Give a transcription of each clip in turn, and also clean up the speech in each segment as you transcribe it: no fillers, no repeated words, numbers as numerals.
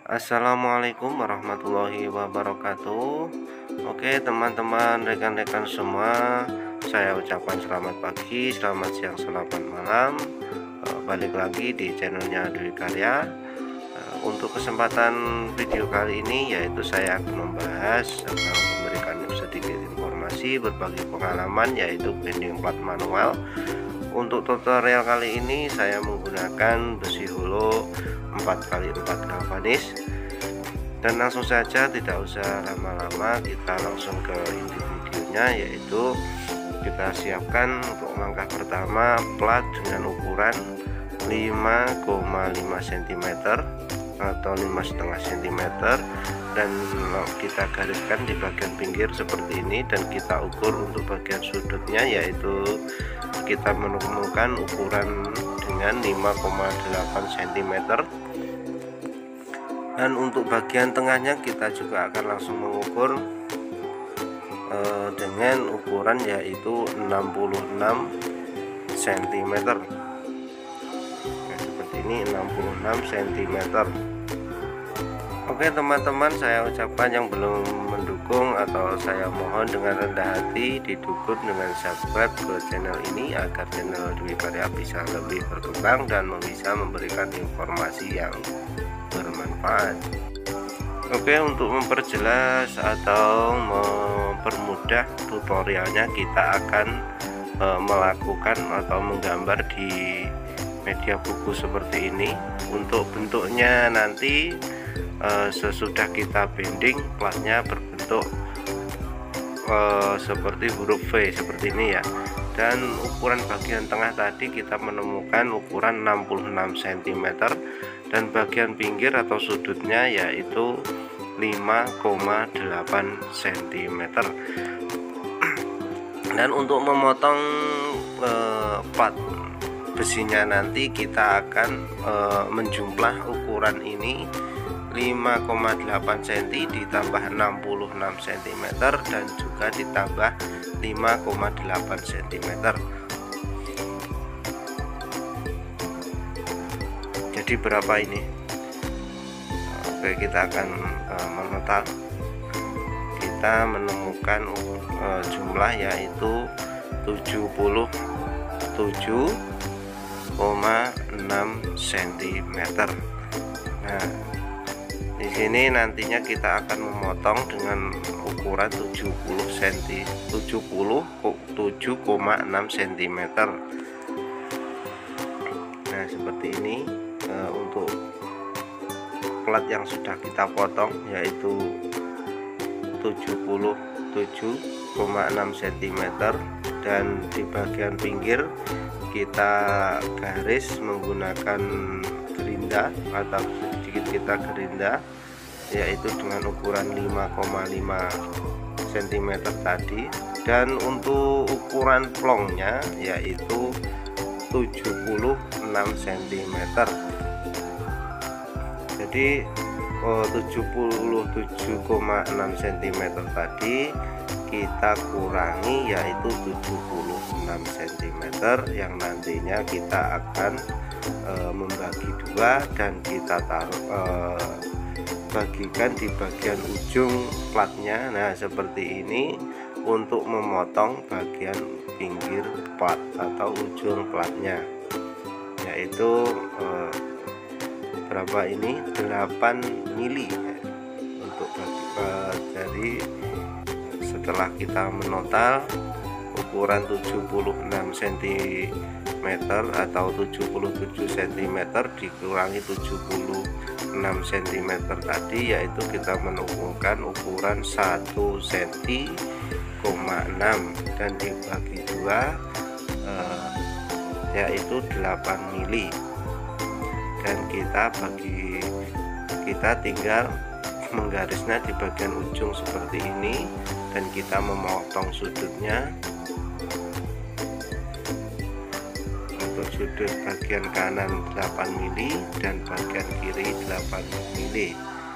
Assalamualaikum warahmatullahi wabarakatuh. Oke teman-teman, rekan-rekan semua, saya ucapkan selamat pagi, selamat siang, selamat malam. Balik lagi di channelnya Dwi Karya. Untuk kesempatan video kali ini yaitu saya akan membahas atau memberikan sedikit informasi berbagi pengalaman yaitu bending plat manual. Untuk tutorial kali ini saya menggunakan besi holo 4x4 galvanis, dan langsung saja tidak usah lama-lama, kita langsung ke inti videonya, yaitu kita siapkan untuk langkah pertama plat dengan ukuran 5,5 cm atau 5,5 cm, dan kita gariskan di bagian pinggir seperti ini, dan kita ukur untuk bagian sudutnya, yaitu kita menemukan ukuran dengan 5,8 cm. Dan untuk bagian tengahnya kita juga akan langsung mengukur dengan ukuran yaitu 66 cm. Seperti ini, 66 cm. Oke teman-teman, saya ucapkan yang belum mendukung atau saya mohon dengan rendah hati didukung dengan subscribe ke channel ini agar channel Dwi Karya bisa lebih berkembang dan bisa memberikan informasi yang bermanfaat. Oke, untuk memperjelas atau mempermudah tutorialnya, kita akan melakukan atau menggambar di media buku seperti ini. Untuk bentuknya nanti sesudah kita bending, platnya berbentuk seperti huruf V seperti ini ya. Dan ukuran bagian tengah tadi kita menemukan ukuran 66 cm, dan bagian pinggir atau sudutnya yaitu 5,8 cm. Dan untuk memotong plat besinya nanti kita akan menjumlah ukuran ini 5,8 cm ditambah 66 cm dan juga ditambah 5,8 cm. Jadi berapa ini? Oke, kita akan menotal. Kita menemukan jumlah yaitu 77,6 cm. Nah, di sini nantinya kita akan memotong dengan ukuran 7,6 cm. Nah, seperti ini untuk plat yang sudah kita potong yaitu 77,6 cm, dan di bagian pinggir kita garis menggunakan gerinda atau sedikit kita gerinda yaitu dengan ukuran 5,5 cm tadi. Dan untuk ukuran plongnya yaitu 76 cm. Jadi 77,6 cm tadi kita kurangi yaitu 76 cm, yang nantinya kita akan membagi dua dan kita taruh bagikan di bagian ujung platnya. Nah, seperti ini untuk memotong bagian pinggir plat atau ujung platnya, yaitu berapa ini, 8 mili untuk jadi setelah kita menotal ukuran 76 cm atau 77 cm dikurangi 76 cm tadi, yaitu kita menemukan ukuran 1 cm, dan dibagi dua yaitu 8 mili. Dan kita tinggal menggarisnya di bagian ujung seperti ini, dan kita memotong sudutnya. Untuk sudut bagian kanan 8 mili dan bagian kiri 8 mili.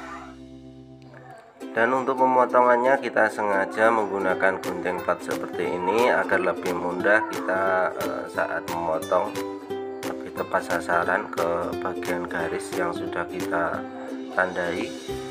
Dan untuk pemotongannya kita sengaja menggunakan gunting plat seperti ini agar lebih mudah kita saat memotong, lebih tepat sasaran ke bagian garis yang sudah kita tandai.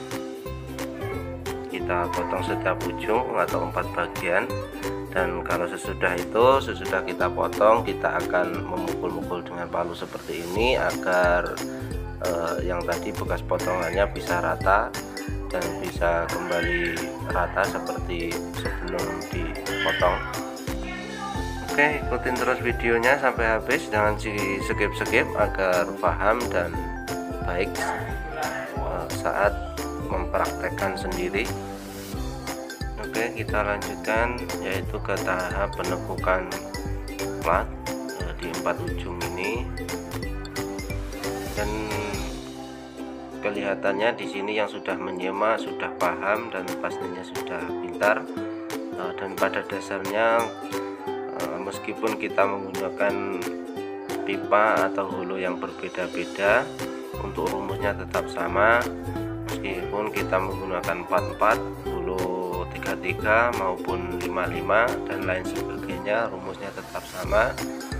Kita potong setiap ujung atau 4 bagian, dan kalau sesudah kita potong, kita akan memukul-mukul dengan palu seperti ini agar yang tadi bekas potongannya bisa rata dan bisa kembali rata seperti sebelum dipotong. Oke, ikutin terus videonya sampai habis, jangan di skip-skip agar paham dan baik saat mempraktekkan sendiri. Oke, kita lanjutkan, yaitu ke tahap penekukan plat di 4 ujung ini. Dan kelihatannya di sini yang sudah menyimak sudah paham dan pastinya sudah pintar. Dan pada dasarnya meskipun kita menggunakan pipa atau hulu yang berbeda-beda, untuk rumusnya tetap sama. Meskipun kita menggunakan 44, hulu 33 maupun 55 dan lain sebagainya, rumusnya tetap sama.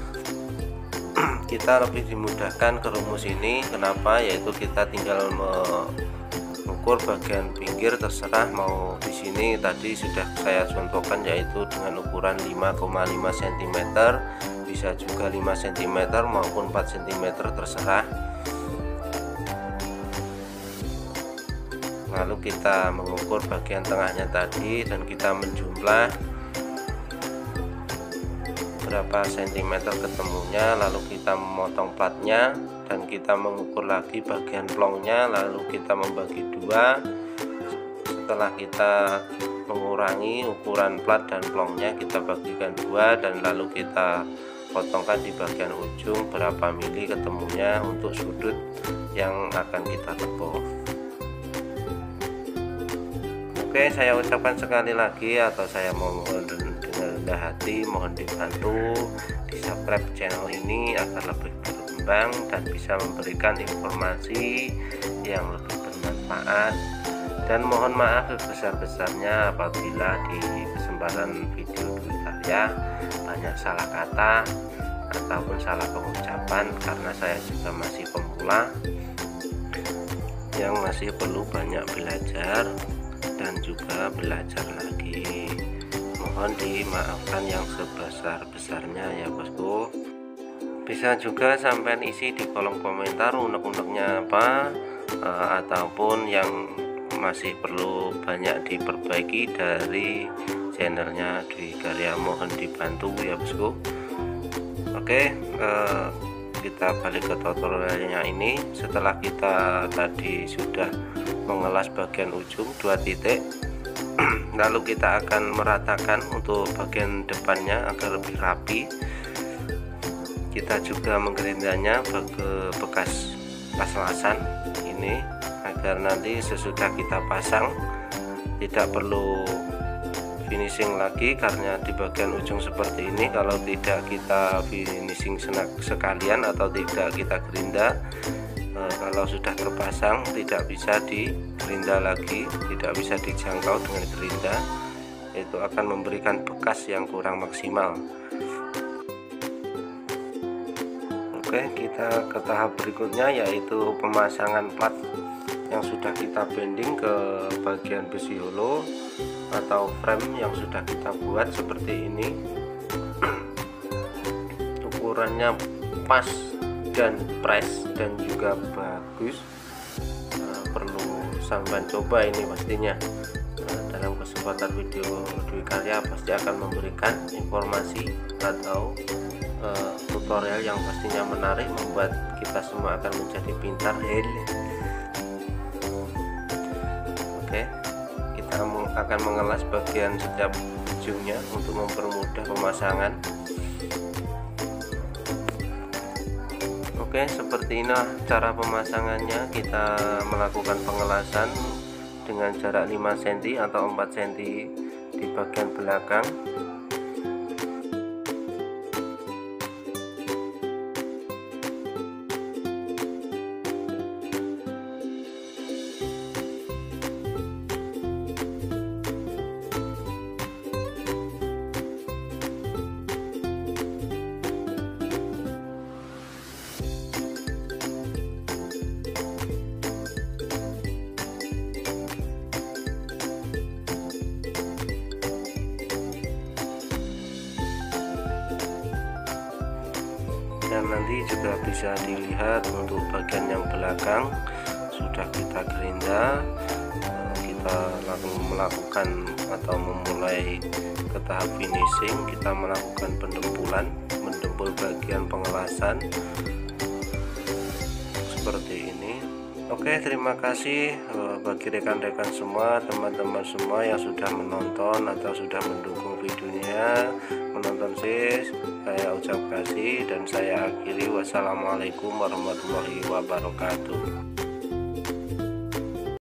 Kita lebih dimudahkan ke rumus ini. Kenapa? Yaitu kita tinggal mengukur bagian pinggir, terserah mau di sini tadi sudah saya contohkan, yaitu dengan ukuran 5,5 cm, bisa juga 5 cm maupun 4 cm, terserah. Lalu kita mengukur bagian tengahnya tadi dan kita menjumlah berapa sentimeter ketemunya, lalu kita memotong platnya dan kita mengukur lagi bagian plongnya, lalu kita membagi dua. Setelah kita mengurangi ukuran plat dan plongnya, kita bagikan dua dan lalu kita potongkan di bagian ujung berapa mili ketemunya untuk sudut yang akan kita tepuk. Oke, saya ucapkan sekali lagi, atau saya mohon dengan rendah hati mohon dibantu di subscribe channel ini agar lebih berkembang dan bisa memberikan informasi yang lebih bermanfaat. Dan mohon maaf sebesar-besarnya apabila di kesempatan video saya banyak salah kata ataupun salah pengucapan, karena saya juga masih pemula yang masih perlu banyak belajar dan juga belajar lagi. Mohon dimaafkan yang sebesar-besarnya ya bosku. Bisa juga sampai isi di kolom komentar unek-uneknya apa, ataupun yang masih perlu banyak diperbaiki dari channelnya Dwi Karya, mohon dibantu ya bosku. Oke, kita balik ke tutorialnya ini. Setelah kita tadi sudah mengelas bagian ujung 2 titik, lalu kita akan meratakan untuk bagian depannya agar lebih rapi. Kita juga menggerindanya ke bekas las-lasan ini agar nanti sesudah kita pasang tidak perlu finishing lagi, karena di bagian ujung seperti ini kalau tidak kita finishing sekalian atau tidak kita gerinda, kalau sudah terpasang tidak bisa digerinda lagi, tidak bisa dijangkau dengan gerinda, itu akan memberikan bekas yang kurang maksimal. Oke, kita ke tahap berikutnya, yaitu pemasangan plat yang sudah kita bending ke bagian besi holo atau frame yang sudah kita buat seperti ini. Ukurannya pas dan press dan juga bagus. Perlu sampai coba ini pastinya. Dalam kesempatan video Dwi Karya pasti akan memberikan informasi atau tutorial yang pastinya menarik, membuat kita semua akan menjadi pintar. Oke, kita akan mengelas bagian setiap ujungnya untuk mempermudah pemasangan. Oke, seperti ini cara pemasangannya. Kita melakukan pengelasan dengan jarak 5 cm atau 4 cm di bagian belakang. dan nanti juga bisa dilihat untuk bagian yang belakang sudah kita gerinda. Kita langsung melakukan atau memulai ke tahap finishing. Kita melakukan mendempul bagian pengelasan seperti ini. Oke, terima kasih bagi rekan-rekan semua, teman-teman semua yang sudah menonton atau sudah mendukung videonya. Menonton saya ucap kasih dan saya akhiri. Wassalamualaikum warahmatullahi wabarakatuh.